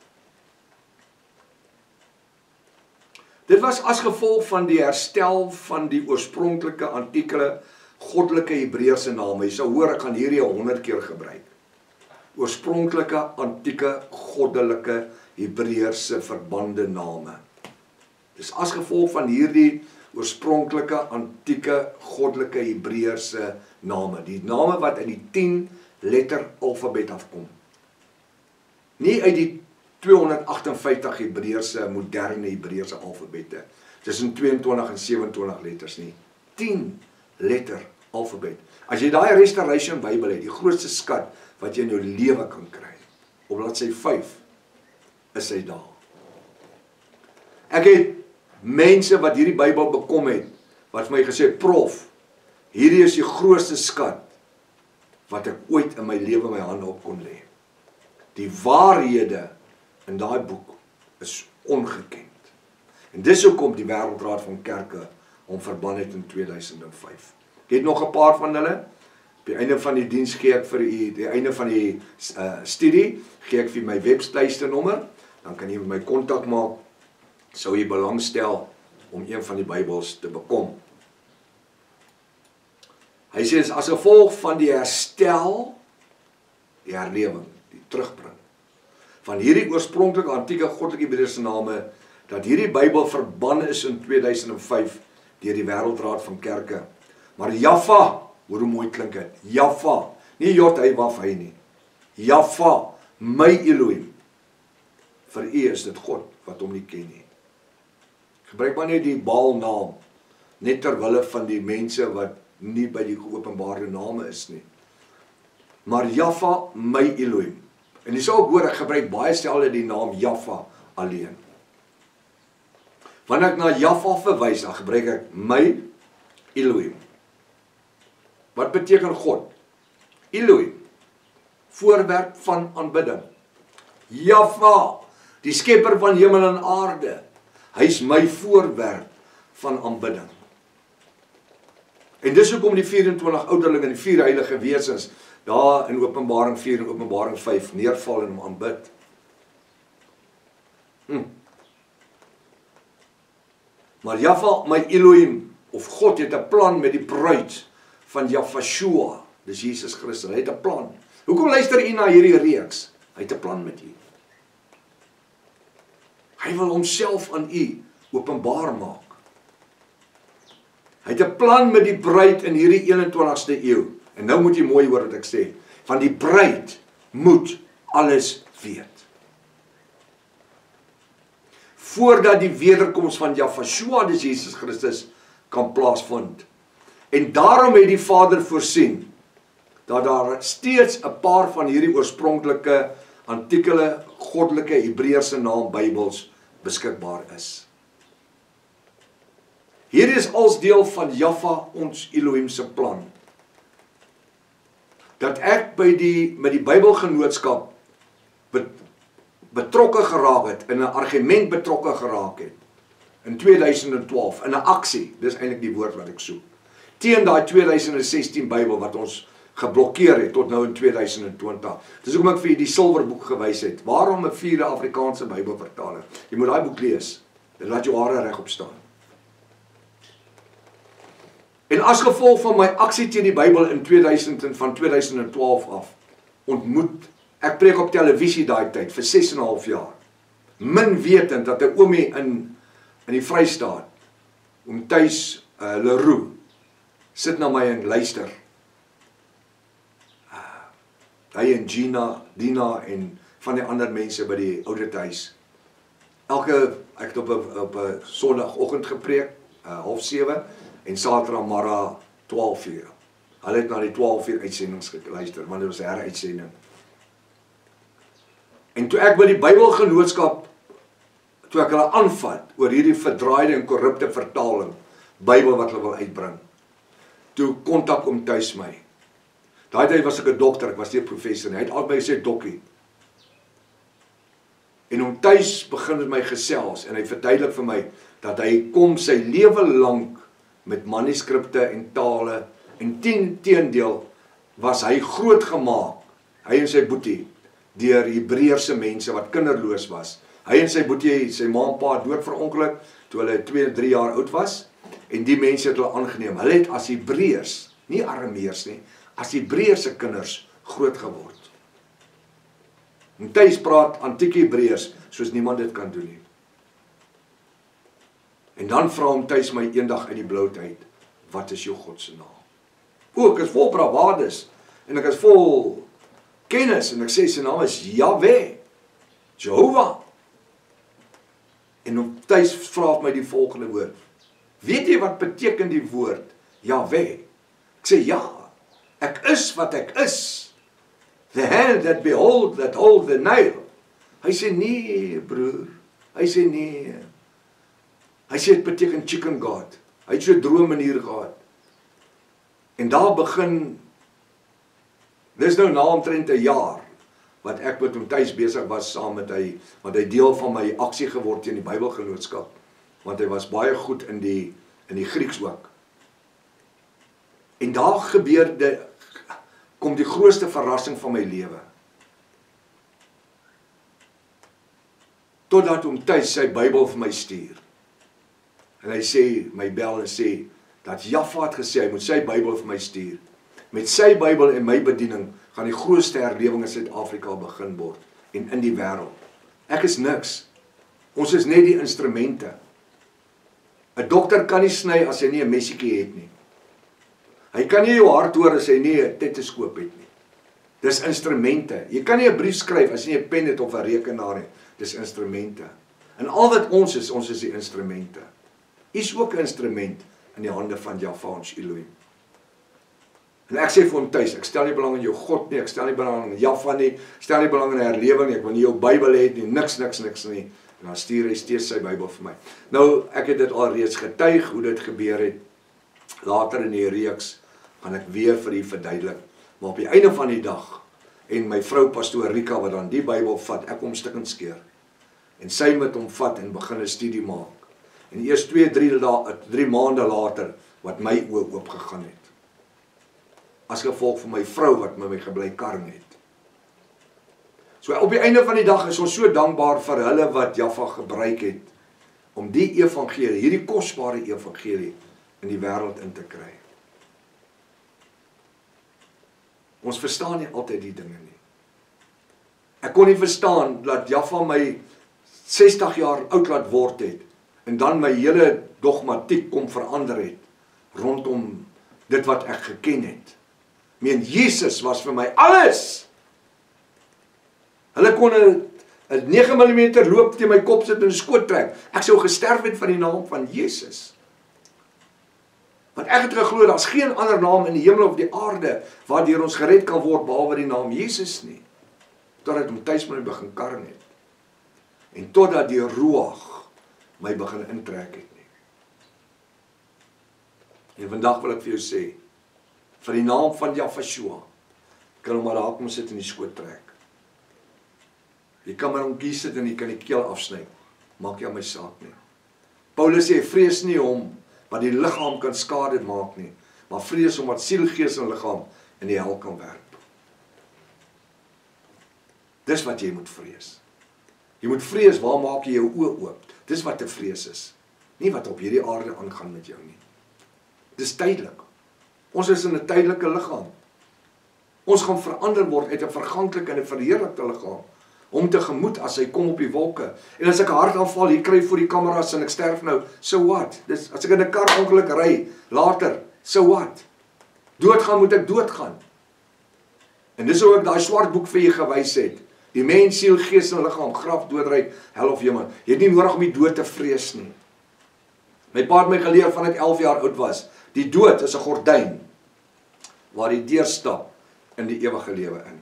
Dit was as gevolg van die herstel van die oorspronklike antieke goddelike Hebreëse name. Jy sal hoor, ek gaan hierdie 100 keer gebruik. Oorspronklike, antieke, goddelike Hebreëse verbande name. Dis as gevolg van hierdie oorspronklike, antieke, goddelike Hebreëse name. Die name wat uit die 10 letter alfabet afkom. Nie uit die 258 Hebreëse, moderne Hebreëse alfabette. Tussen 22 en 27 letters nie. 10 letter alfabet. As jy daai Restoration Bybel het, die grootste skat wat jy in jou lewe kan kry, op bladsy 5, is hy daar. Ek het mense wat hierdie Bybel bekom het, wat vir my gesê, prof, hierdie is die grootste skat, wat ek ooit in my lewe my hande op kon lê. Die waarhede in daai boek is ongekend. En dis hoekom die Wêreldraad van Kerke hom verban het in 2005. Ek het nog 'n paar van hulle. Op die einde van die diens gee ek vir u, die einde van die studie, gee ek vir my webtuiste nommer, dan kan jy met my kontak maak, sou jy belangstel om een van die Bybels te bekom. Hy sê, as gevolg van die herstel, die herlewing, die terugbring, van hierdie oorspronklike antieke goddelike Hebreëse name, dat hierdie Bybel verban is in 2005 deur die Wêreldraad van Kerke. Maar Jaffa, hoor hoe mooi klink dit, Jaffa, nie J-H-W-H nie, Jaffa, my Elohim, vir u is dit God wat hom nie ken nie. Gebruik maar net die Baal naam, net terwille van die mense wat nie by die geopenbaarde name is nie. Maar Jaffa, my Elohim. En jy sal ook hoor, ek gebruik baie stelde die naam Jaffa alleen. Wanneer ek na Jaffa verwys, dan gebruik ek my Elohim. Wat beteken God? Elohim, voorwerp van aanbidding. Jaffa, die skepper van hemel en aarde. Hy is my voorwerp van aanbidding. En dis hoekom die 24 ouderlinge en die 4 heilige wesens daar in Openbaring 4 en Openbaring 5 neerval en hom aanbid. Maar Jaffa, my Elohim, of God het 'n plan met die bruid van Jafashua, dis Jesus Christus, hy het 'n plan. Hoekom luister u na hierdie reeks? Hy het 'n plan met u. Hy wil homself aan u openbaar maak. Hy het 'n plan met die bruid in hierdie 21ste eeu. En nou moet jy mooi hoor wat ek sê. Van die bruid moet alles weet. Voordat die wederkoms van Jafashua, dis Jesus Christus, kan plaasvind. En daarom het die Vader voorsien, dat daar steeds 'n paar van hierdie oorspronklike, antieke, goddelike Hebreëse naam Bybels beskikbaar is. Hierdie is als deel van Jaffa, ons Elohim se plan. Dat ek met die Bybelgenootskap betrokke geraak het, in 'n argument betrokke geraak het, in 2012, in 'n aksie, dis eintlik die woord wat ek soek, teen daai 2016 Bybel wat ons geblokkeer het tot nou in 2020. Dis hoekom ek vir die silverboek gewys het. Waarom 'n 4de Afrikaanse Bybelvertaling? Jy moet daai boek lees. Dit laat jou hare regop staan. En as gevolg van my aksie teen die Bybel in 2012 af, ontmoet, ek preek op televisie daai tyd, vir 6,5 jaar, min wetend dat 'n oomie in die Vrystaat, oom Thuis Leroux, sit na my en luister. Hy en Dina en van die ander mense by die Oudithuis. Ek het op 'n Sondagoggend gepreek, 6:30, en Saterdag 12:00. Hulle het na die 12:00 uitsendings geluister, want dit was 'n heruitsending. En toe ek by die Bybelgenootskap, toe ek hulle aanvat oor hierdie verdraaide en korrupte vertaling, Bybel wat hulle wil uitbring, toe kontak oom Thuis my. Daai tyd was ek 'n dokter, ek was nie 'n professor nie. Hy het altyd gesê dokkie. En oom Thuis begin met my gesels en hy verduidelik vir my dat hy kom sy lewe lank met manuskripte en tale en teendeel was hy groot gemaak, hy en sy boetie, deur Hebreëse mense wat kinderloos was. Hy en sy boetie, sy ma en pa dood verongeluk toe hulle 2-3 jaar oud was en die mense het hulle aangeneem. Hulle het as Hebreërs, nie Arameërs nie, as Hebreëse kinders groot geword. En tuis praat antieke Hebreërs soos niemand dit kan doen nie. En dan vra hom tuis my eendag uit die bloute uit, wat is jou God se naam? O, ek is vol bravades, en ek is vol kennis, en ek sê sy naam is Yahweh, Jehovah. En om tuis vra my die volgende woord, weet jy wat beteken die woord Yahweh? Ek sê ja, ek is wat ek is. The hand that behold, that hold the nail. Hy sê nee, broer. Hy sê nee. Hy sê het beteken chicken God. Hy het so 'n droommanier gehad. En daar begin, dis nou na omtrent 'n jaar, wat ek met hom tuis besig was saam met hy, want hy deel van my aksie geword teen die Bybelgenootskap, want hy was baie goed in die Grieks ook. En daar kom die grootste verrassing van my lewe. Totdat hom tuis sy Bybel vir my stuur. En hy sê, my bel en sê, dat Jaffa het gesê, hy moet sy Bybel vir my stuur. Met sy Bybel en my bediening, gaan die grootste herlewing in Suid-Afrika begin word, en in die wêreld. Ek is niks. Ons is net die instrumente. 'n Dokter kan nie sny as hy nie 'n messiekie het nie. Hy kan nie jou hart hoor as hy nie 'n stetoskoop het nie. Dis instrumente. Jy kan nie 'n brief skryf as jy nie 'n pen het of 'n rekenaar het. Dis instrumente. En al wat ons is die instrumente. U is ook 'n instrument in die hande van Jaffa ons Elohim. En ek sê vir hom tuis, ek stel nie belang in jou God nie, ek stel nie belang in Jaffa nie, ek stel nie belang in herlewing nie, ek wil nie jou Bybel hê nie, niks nie. En dan stuur hy steeds sy Bybel vir my. Nou, ek het dit al reeds getuig hoe dit gebeur het. Later in die reeks gaan ek weer vir u verduidelik. Maar op die einde van die dag, en my vrou pastoor Rika wat dan die Bybel vat, ek hom stukkend skeer. En sy met hom vat en begin 'n studie maak. En eers 2-3 maande later, wat my oë oop gegaan het. As gevolg van my vrou wat met my gebly karring het. So op die einde van die dag is ons so dankbaar vir hulle wat Jaffa gebruik het, om die evangelie, hierdie kosbare evangelie, in die wêreld in te kry. Ons verstaan nie altyd die dinge nie. Ek kon nie verstaan dat Jaffa my 60 jaar oud laat word het, en dan my hele dogmatiek kom verander het, rondom dit wat ek geken het. Jesus was vir my alles. Hulle kon 'n 9 mm loop teen my kop sit en 'n skoot trek. Ek sou gesterf het van die naam van Jesus. Want ek het geglo, daar's geen ander naam in die hemel of die aarde waardeur ons gered kan word behalwe die naam Jesus nie. Totdat hom tuis met my begin karring het. En totdat die Ruach my begin intrek het nie. En vandag wil ek vir jou sê, vir die naam van Jaffa, kan hom maar daar kom sit en die skoot trek. Jy kan maar hom kies sit en jy kan die keel afsny. Maak jy aan my saak nie. Paulus sê, vrees nie hom wat die liggaam kan skade maak nie, maar vrees hom wat siel, gees en liggaam in die hel kan werp. Dis wat jy moet vrees. Jy moet vrees, waar maak jy jou oë oop? Dis wat te vrees is. Nie wat op hierdie aarde aangaan met jou nie. Dis tydelik. Ons is in 'n tydelike liggaam. Ons gaan verander word uit 'n verganklike en 'n verheerlikte liggaam, om tegemoet as hy kom op die wolke. En as ek 'n hartaanval hier kry voor die kameras en ek sterf nou, so what? Dis as ek in 'n kar ongeluk ry later, so what? Doodgaan moet ek doodgaan. En dis hoe ek daai swart boek vir jou gewys het. Die mens, siel, gees en liggaam, graf, doodryk, hel of hemel. Jy het nie nodig om die dood te vrees nie. My pa het my geleer van ek 11 jaar oud was. Die dood is 'n gordyn waar jy deurstap in die ewige lewe in.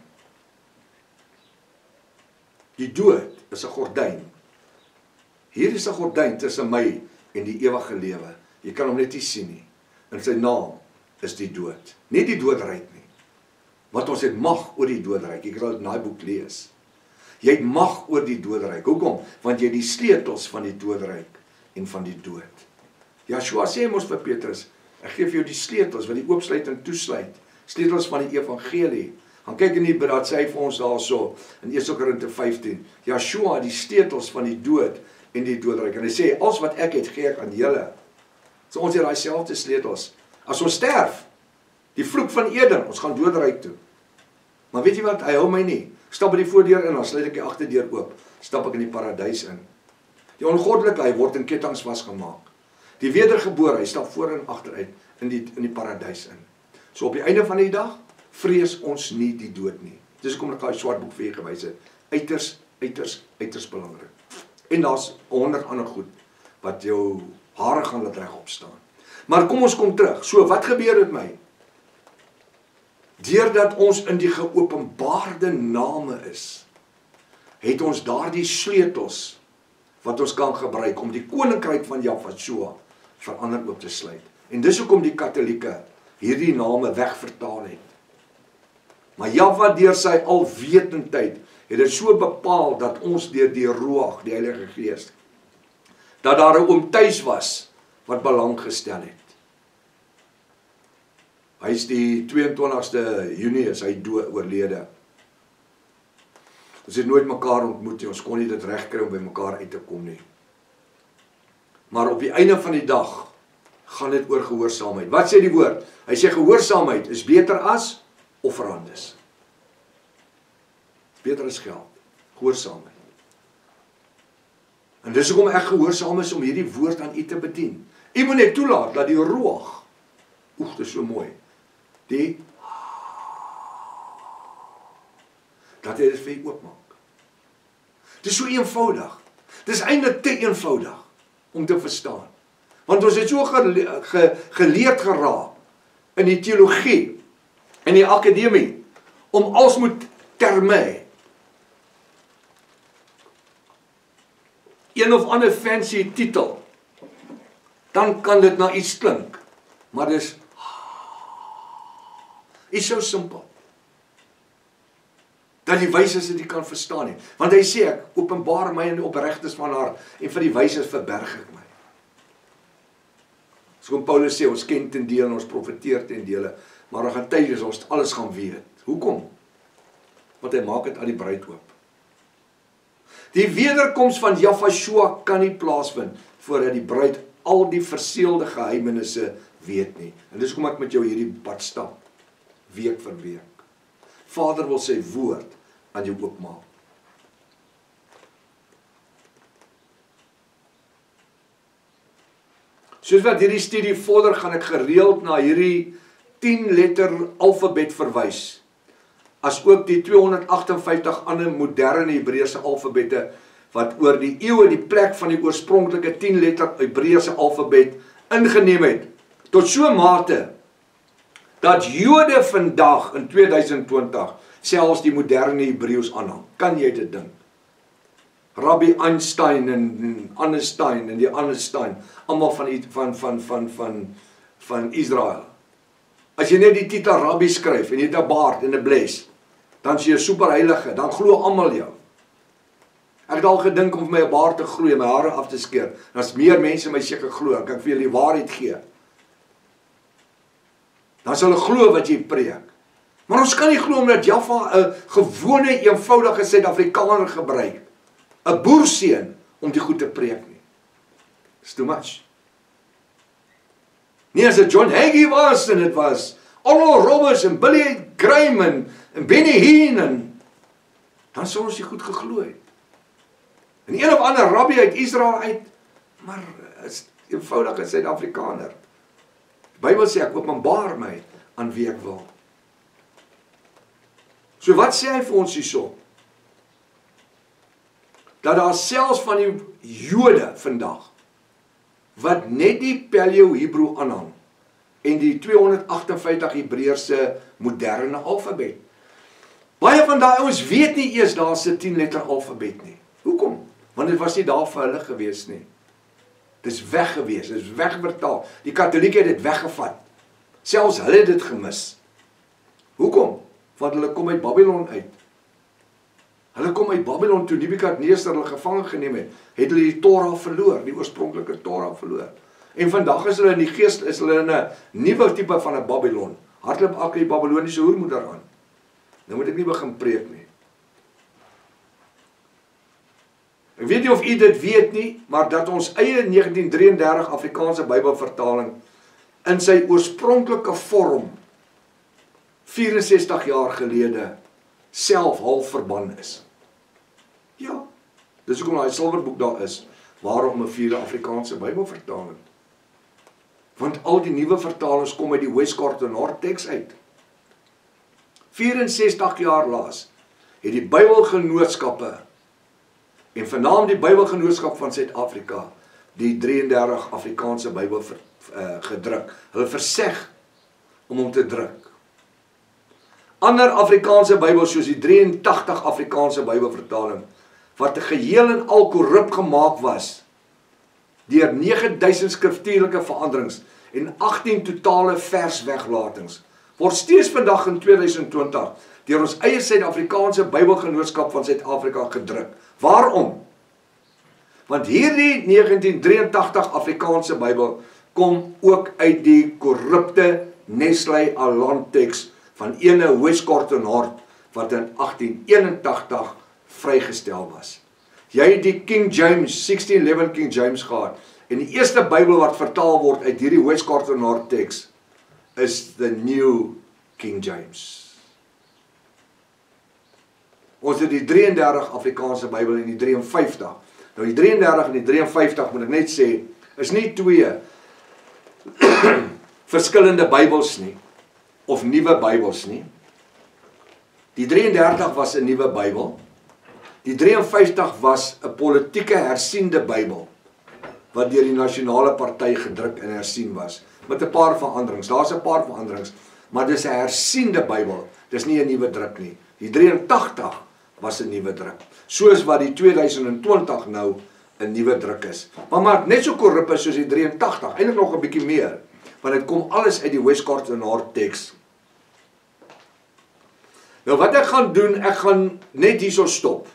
Die dood is 'n gordyn. Hier is 'n gordyn tussen my en die ewige lewe. Jy kan hom net nie sien nie. En sy naam is die dood. Nie die doodryk nie. Want ons het mag oor die doodryk. Jy kan dit in daai boek lees. Jy het mag oor die doodryk. Hoekom? Want jy het die sleutels van die doodryk en van die dood. Joshua sê mos vir Petrus, ek gee vir jou die sleutels wat die oopsluit en toesluit. Sleutels van die evangelie. Dan kyk in die dat sê hy vir ons daarso in 1 Korinte 15. Joshua die sleutels van die dood en die doodryk. En hy sê, alles wat ek het, gee ek aan julle. So ons het daai selfde sleutels. As ons sterf, die vloek van Eden, ons gaan doodryk toe. Maar weet jy wat, hy hou my nie. stap by die voordeur in, dan sluit ek die agterdeur oop, stap ek in die paradys in. Die ongoddelike, hy word in kettinge vasgemaak. Die wedergebore, hy stap voor en agteruit in die paradys in. So op die einde van die dag, vrees ons nie die dood nie. Dis kom ek daai swart boek vir julle gewys het. Uiters belangrik. En daar's 100 ander goed wat jou hare gaan laat regop staan. Maar kom ons kom terug. So wat gebeur met my? Deurdat ons in die geopenbaarde name is, het ons daardie sleutels wat ons kan gebruik om die koninkryk van Jahweh vir ander oop te sluit. En dis hoekom die Katolieke hierdie name wegvertaal het. Maar Jahweh deur sy alwetendheid het dit so bepaal dat ons deur die Ruach, die Heilige Gees, dat daar 'n oom tuis was wat belang gestel het. Hy is die 22ste Junie is hy oorlede. Ons het nooit mekaar ontmoet nie, ons kon nie dit regkry om by mekaar uit te kom nie. Maar op die einde van die dag gaan dit oor gehoorsaamheid. Wat sê die woord? Hy sê gehoorsaamheid is beter as offerandes. Beter as geld. Gehoorsaamheid. En dis hoekom ek gehoorsaam is om hierdie woord aan u te bedien. U moet net toelaat dat die Ruach, dit is so mooi, dat hy dit vir u oopmaak. Dit is so eenvoudig. Dit is eintlik te eenvoudig om te verstaan. Want ons het so geleerd geraak in die teologie, in die akademie, om alles moet terme. Een of ander fancy titel, dan kan dit na iets klink, maar dis is so simpel, dat die wyses dit kan verstaan nie. Want hy sê ek, openbaar my in die opregtes van hart, en vir die wyses verberg ek my. So kom Paulus sê, ons ken ten dele, ons profeteer ten dele, maar daar gaan tyd wees, ons alles gaan weet. Hoekom? Want hy maak dit aan die bruid oop. Die wederkoms van Jahweh kan nie plaasvind, voordat die bruid al die verseelde geheimenisse weet nie. En dis kom ek met jou hierdie pad stap, week vir week. Vader wil sy woord aan jou oopmaak. Soos wat hierdie studie vorder, gaan ek gereeld na hierdie 10 letter alfabet verwys, as ook die 258 ander moderne Hebreëse alfabette, wat oor die eeue die plek van die oorspronklike 10 letter Hebreëse alfabet ingeneem het, tot so mate, dat Jode vandag in 2020 selfs die moderne Hebreëus aanhang. Kan jy dit dink? Rabbi Einstein en Anestein en die Anestein, allemaal van Israel. As jy net die titel Rabbi skryf en jy het 'n baard en 'n bles, dan is jy 'n superheilige, dan glo almal jou. Ek het al gedink om vir my 'n baard te groei en my hare af te skeer. Dan is meer mense my seker glo, ek kan vir julle die waarheid gee. Dan sal hulle glo wat jy preek. Maar ons kan nie glo omdat Jahweh 'n gewone, eenvoudige Suid-Afrikaner gebruik, 'n boerseun om die goed te preek nie. It's too much. Nie as dit John Hagee was, en dit was Oral Roberts en Billy Graham en Benny Hinn, dan sou ons die goed geglo het. En een of ander rabbi uit Israel uit, maar is eenvoudige Suid-Afrikaner. Die Bybel sê ek openbaar my aan wie ek wil. So wat sê hy vir ons hierso? Dat daar selfs van die Jode vandag, wat net die Paleo-Hebreë aanhang, en die 258 Hebreëse moderne alfabet. Baie van daai ouens weet nie eers daar's 'n 10 letter alfabet nie. Hoekom? Want dit was nie daar vir hulle gewees nie. Dit is weg gewees, dit is wegvertaal. Die Katolieke het dit weggevat. Selfs hulle het dit gemis. Hoekom? Want hulle kom uit Babylon uit. Hulle kom uit Babylon toe Nebukadneser hulle gevange geneem het hulle die Torah verloor, die oorspronklike Torah verloor. En vandag is hulle in die gees, is hulle in 'n nuwe tipe van 'n Babylon. Hardloop ak die Babyloniese hoermoeder aan. Nou moet ek nie begin preek nie. Ek weet nie of u dit weet nie, maar dat ons eie 1933 Afrikaanse Bybelvertaling in sy oorspronklike vorm 64 jaar gelede self half verban is. Ja, dis hoekom daai silwerboek daar is, waarom 'n 4de Afrikaanse Bybelvertaling. Want al die nuwe vertalings kom uit die Westcott en Hort teks uit. 64 jaar laas het die Bybelgenootskappe en vernaam die Bybelgenootskap van Suid-Afrika die 33 Afrikaanse Bybel gedruk. Hulle verseg om hom te druk. Ander Afrikaanse Bybels soos die 83 Afrikaanse Bybelvertaling wat geheel en al korrup gemaak was deur 9000 skriftuurlike veranderings en 18 totale versweglatings word steeds vandag in 2020 deur ons eie Suid-Afrikaanse Bybelgenootskap van Suid-Afrika gedruk. Waarom? Want hierdie 1983 Afrikaanse Bybel kom ook uit die korrupte Nestle Aland teks van ene Westcott en Hort wat in 1881 vrygestel was. Jy het die King James, 1611 King James gehad en die eerste Bybel wat vertaal word uit hierdie Westcott en Hort teks is the New King James. Ons het die 33 Afrikaanse Bybel en die 53. Nou die 33 en die 53 moet ek net sê, is nie twee verskillende Bybels nie, of nuwe Bybels nie. Die 33 was 'n nuwe Bybel. Die 53 was 'n politieke hersiende Bybel, wat deur die Nasionale Party gedruk en hersien was, met 'n paar veranderings. Daar's 'n paar veranderings, maar dis 'n hersiende Bybel. Dis nie 'n nuwe druk nie. Die 83 was 'n nuwe druk. Soos wat die 2020 nou 'n nuwe druk is. Maar net so korrup is soos die 83, eintlik nog 'n bietjie meer, want dit kom alles uit die Westcott en Hort teks. Nou wat ek gaan doen, ek gaan net hierso stop.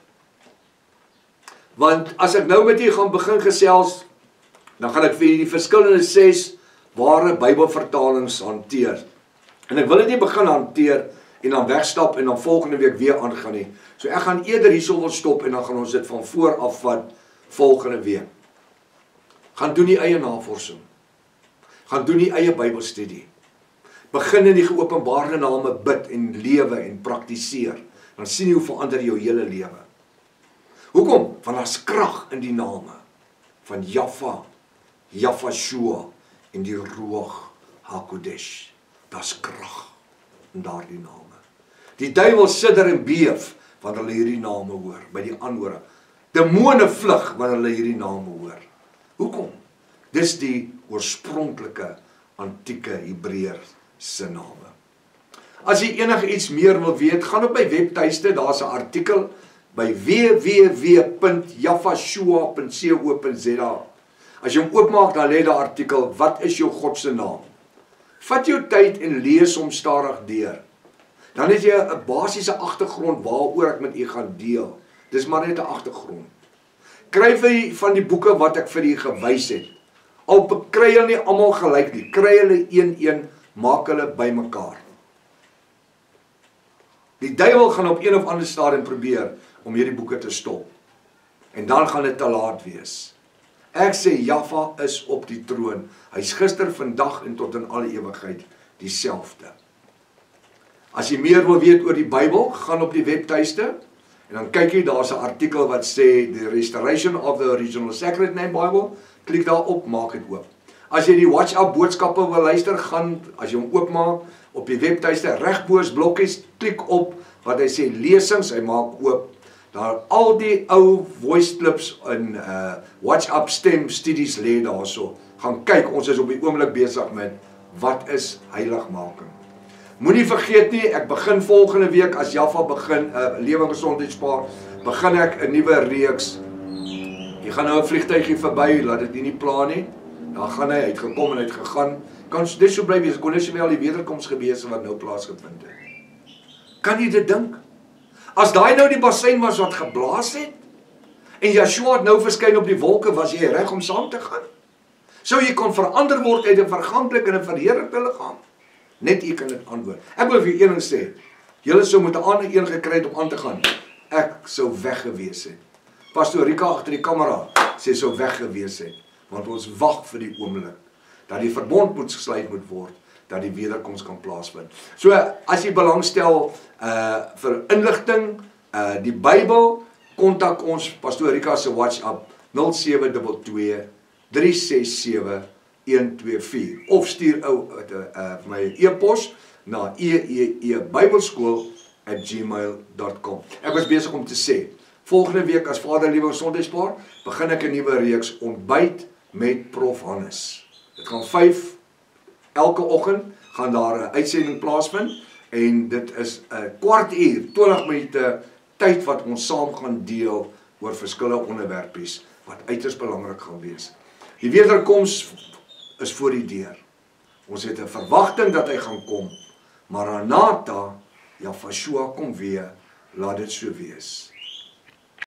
Want as ek nou met u gaan begin gesels, dan gaan ek vir die verskillende 6 ware Bybelvertalings hanteer. En ek wil dit nie begin hanteer en dan wegstap en dan volgende week weer aangaan nie. So ek gaan eerder hierso wil stop en dan gaan ons dit van voor af vat volgende week. Gaan doen die eie navorsing. Gaan doen die eie Bybelstudie. Begin in die geopenbaarde name bid en lewe en praktiseer. Dan sien jy hoe verander jou hele lewe. Hoekom? Want daar's krag in die name van Jahwe, Yahshua en die Ruach HaKodesh. Daar's krag in daardie name. Die duiwel sidder en beef wanneer hulle hierdie name hoor, by die aanhore. Demone vlug wanneer hulle hierdie name hoor. Hoekom? Dis die oorspronklike antieke Hebreër se name. As jy enige iets meer wil weet, gaan op my webtuiste, daar's 'n artikel by www.yahshua.co.za. As jy hom oopmaak, dan lê daar artikel, wat is jou God se naam? Vat jou tyd en lees hom stadig deur. Dan het jy 'n basiese agtergrond waaroor ek met u gaan deel. Dis maar net 'n agtergrond. Kry vir van die boeke wat ek vir u gewys het. Al kry hulle nie almal gelyk nie, kry hulle een, maak hulle bymekaar. Die duiwel gaan op een of ander stadium probeer om hierdie boeke te stop. En dan gaan dit te laat wees. Ek sê Jahwe is op die troon. Hy's gister, vandag en tot in alle ewigheid dieselfde. As jy meer wil weet oor die Bybel, gaan op die webtuiste en dan kyk jy, daar's 'n artikel wat sê The Restoration of the Original Sacred Name Bible. Klik daarop, maak dit oop. As jy die WhatsApp boodskappe wil luister, gaan, as jy hom oopmaak, op die webtuiste, regboos blokkies, klik op wat hy sê lesings, hy maak oop. Daar al die ou voice clips en WhatsApp stem studies lê daarso. Gaan kyk, ons is op die oomblik besig met wat is heiligmaking. Moenie vergeet nie, ek begin volgende week as Jahwe begin lewe gesondheidspaar, begin ek 'n nuwe reeks. Jy gaan nou 'n vliegtuigie verby, laat dit nie pla nie. Dan gaan hy uitgekom en uitgegaan. Kan dit so bly wees, kon net sowel die wederkomsgebese wat nou plaasgevind het. Kan jy dit dink? As daai nou die bassein was wat geblaas het en Yahshua het nou verskyn op die wolke, was jy reg om saam te gaan? Sou jy kon verander word uit 'n verganklike en 'n verheerlikte liggaam? Net u kan dit antwoord. Ek wil vir een ding sê, julle sou moet 'n ander een gekry het om aan te gaan. Ek sou weg gewees het. Pastor Rika agter die kamera sê sou weg gewees het, want ons wag vir die oomblik dat die verbond moet gesluit moet word dat die wederkoms kan plaasvind. So, as jy belangstel vir inligting, die Bybel, kontak ons, Pastoor Rika se WhatsApp, 0722 367 124, of stuur my e-pos na eebybelskool@gmail.com. Ek was besig om te sê, volgende week as Vader Liewe Sondagspaar, begin ek 'n nuwe reeks ontbyt met Prof Hannes. Dit gaan 5, elke oggend gaan daar 'n uitsending plaasvind, en dit is 'n kwart uur, 20 minute tyd wat ons saam gaan deel oor verskillende onderwerpies, wat uiters belangrik gaan wees. Die wederkoms is voor die deur. Ons het 'n verwagting dat hy gaan kom, Maranatha, Yahshua kom weer, laat dit so wees.